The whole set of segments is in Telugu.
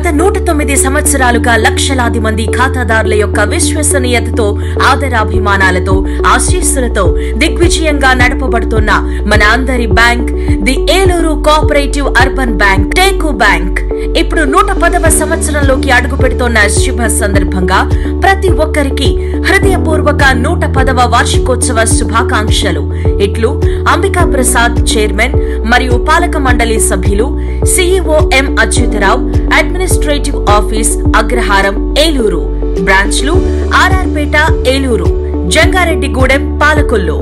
గత 109 సంవత్సరాలుగా లక్షలాది మంది ఖాతాదారుల యొక్క విశ్వసనీయతతో, ఆదరాభిమానాలతో, ఆశీస్సులతో దిగ్విజయంగా నడపబడుతున్న మన అందరి bank the Eluru cooperative urban bank టేకు బ్యాంక్ ఇప్పుడు 110వ సంవత్సరంలోకి అడుగు పెడుతున్న శుభ సందర్భంగా ప్రతి ఒక్కరికి హృదయపూర్వక 110వ వార్షికోత్సవ శుభాకాంక్షలు. ఇట్లు అంబికా ప్రసాద్, చైర్మన్ మరియు పాలక మండలి సభ్యులు, CEO M Achyutarao, administrative office, Agraharam, Eluru. బ్రాంచ్లు ఆర్ఆర్పేట, ఏలూరు, జంగారెడ్డిగూడెం, పాలకొల్లు.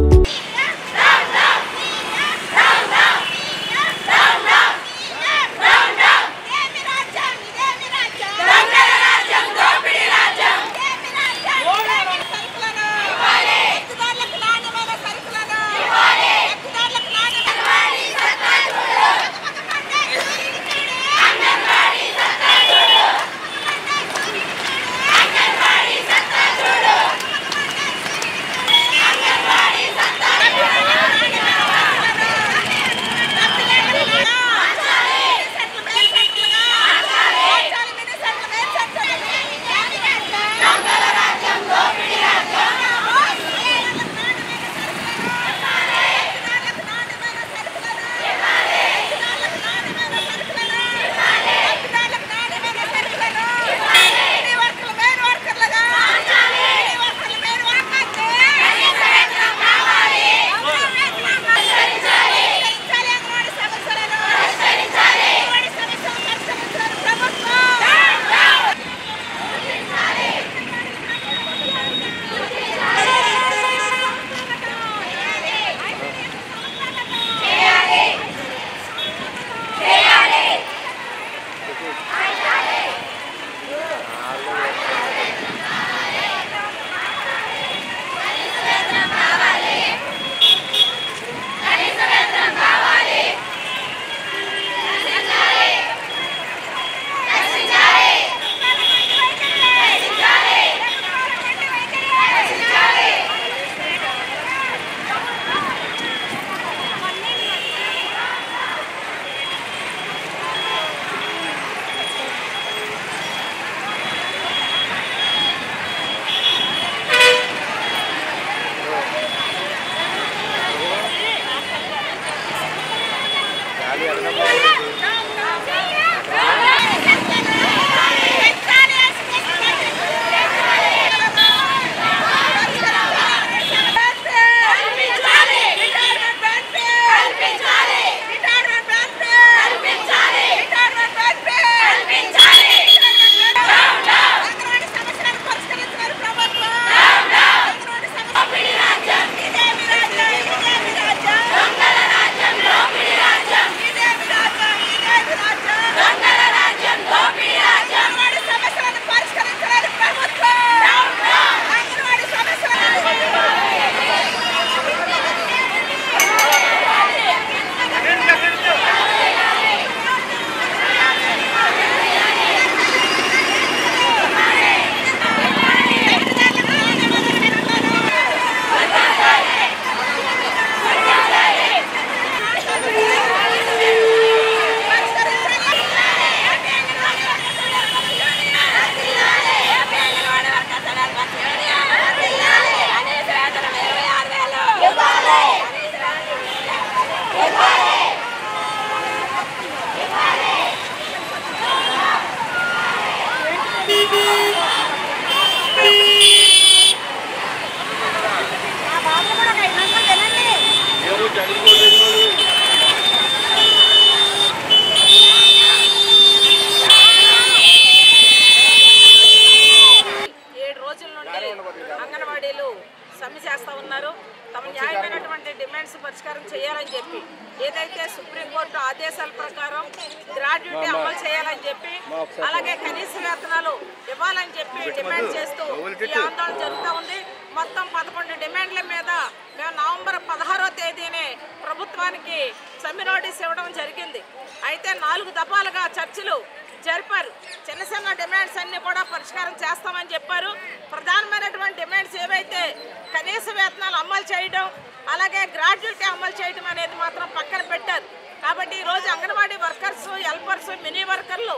సమ్మె చేస్తూ ఉన్నారు. తమ న్యాయమైనటువంటి డిమాండ్స్ పరిష్కారం చేయాలని చెప్పి, ఏదైతే సుప్రీంకోర్టు ఆదేశాల ప్రకారం గ్రాడ్యుయేటీ అమలు చేయాలని చెప్పి, అలాగే కనీస వేతనాలు ఇవ్వాలని చెప్పి డిమాండ్ చేస్తూ ఈ ఆందోళన జరుగుతూ ఉంది. మొత్తం 11 డిమాండ్ల మీద మేము నవంబర్ 16వ తేదీనే ప్రభుత్వానికి సమ్మె నోటీస్ ఇవ్వడం జరిగింది. అయితే 4 దఫాలుగా చర్చలు జరిపారు. చిన్న చిన్న డిమాండ్స్ అన్ని కూడా పరిష్కారం చేస్తామని చెప్పారు. ప్రధానమైనటువంటి డిమాండ్స్ ఏవైతే కనీస వేతనాలు అమలు చేయడం, అలాగే గ్రాడ్యుయేటీ అమలు చేయడం అనేది మాత్రం పక్కన పెట్టారు. కాబట్టి ఈరోజు అంగన్వాడీ వర్కర్స్, హెల్పర్స్, మినీ వర్కర్లు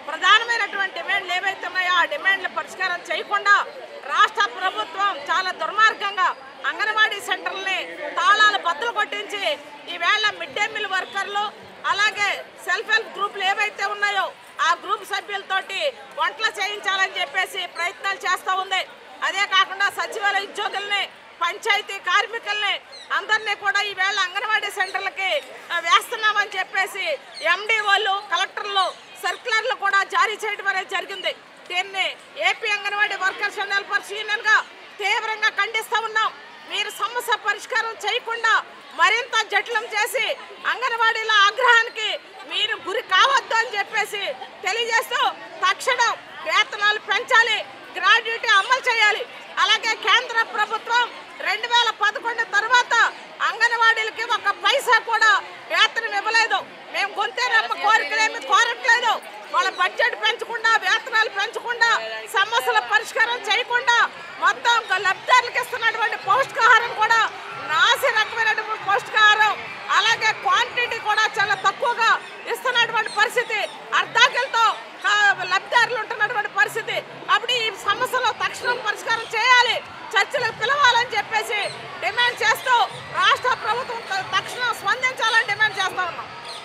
ప్రధానమైనటువంటి డిమాండ్లు ఏవైతే ఉన్నాయో ఆ డిమాండ్లు పరిష్కారం చేయకుండా రాష్ట్ర ప్రభుత్వం చాలా దుర్మార్గంగా అంగన్వాడీ సెంటర్లని తాళాలు బద్దలు కొట్టించి ఈవేళ మిడ్ డే మీల్ వర్కర్లు అలాగే సెల్ఫ్ హెల్ప్ గ్రూపులు ఏవైతే ఉన్నాయో ఆ గ్రూప్ సభ్యులతోటి వంటలు చేయించాలని చెప్పేసి ప్రయత్నాలు చేస్తూ ఉంది. అదే కాకుండా సచివాలయ ఉద్యోగుల్ని పంచాయతీ కార్మికుల్ని అందరినీ కూడా ఈవేళ అంగన్వాడీ సెంటర్లకి వేస్తున్నామని చెప్పేసి ఎండిఓలు కలెక్టర్లు సర్క్యులర్లు కూడా జారీ చేయడం అనేది జరిగింది. దీన్ని AP anganwadi workers and helpers యూనియన్గా తీవ్రంగా ఖండిస్తూ ఉన్నాం. మీరు సమస్య పరిష్కారం చేయకుండా మరింత జటిలం చేసి అంగన్వాడీల ఆగ్రహానికి మీరు గురి కావద్దు అని చెప్పేసి తెలియజేస్తూ తక్షణం వేతనాలు పెంచాలి, గ్రాడ్యుయేటీ అమలు చేయాలి. అలాగే కేంద్ర ప్రభుత్వం 2011 తర్వాత అంగన్వాడీలకి ఒక పైసా కూడా వేతనం ఇవ్వలేదు. మేము గొంతేనమ్మ కోరికలేమి కోరట్లేదు. వాళ్ళ బడ్జెట్ పెంచకుండా వేతనాలు పెంచకుండా సమస్యల పరిష్కారం చేయకుండా మొత్తం లబ్ధిదారులకు ఇస్తున్నటువంటి పౌష్టికాహారం కూడా నాసి రకమైనటువంటి పౌష్టికాహారం అలాగే క్వాంటిటీ కూడా చాలా తక్కువగా ఇస్తున్నటువంటి పరిస్థితి, అర్ధాకిలతో లబ్ధిదారులు ఉంటున్నటువంటి పరిస్థితి. అప్పుడు ఈ సమస్యలో తక్షణం పరిష్కారం చేయాలి, చర్చలకు పిలవాలని చెప్పేసి డిమాండ్ చేస్తూ రాష్ట్ర ప్రభుత్వం తక్షణం స్పందించాలని డిమాండ్ చేస్తా ఉన్నాం.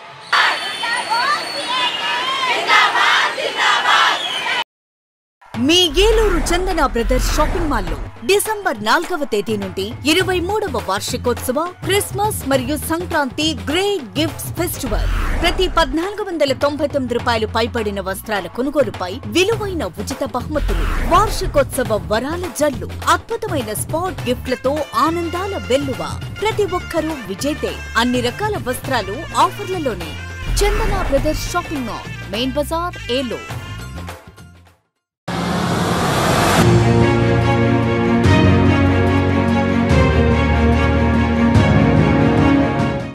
మీ ఏలూరు చందన బ్రదర్స్ షాపింగ్ మాల్లో డిసెంబర్ 4వ తేదీ నుండి 23వ వార్షికోత్సవ క్రిస్మస్ మరియు సంక్రాంతి గ్రేట్ గిఫ్ట్స్ ఫెస్టివల్. ప్రతి 1499 రూపాయలు పైబడిన వస్త్రాల కొనుగోలుపై విలువైన ఉచిత బహుమతులు, వార్షికోత్సవ వరాల జల్లు, అద్భుతమైన స్పాట్ గిఫ్ట్లతో ఆనందాల వెల్లువ. ప్రతి ఒక్కరూ విజేతే. అన్ని రకాల వస్త్రాలు ఆఫర్లలోనే. Chandana brothers shopping mall, main Bazar, Eluru.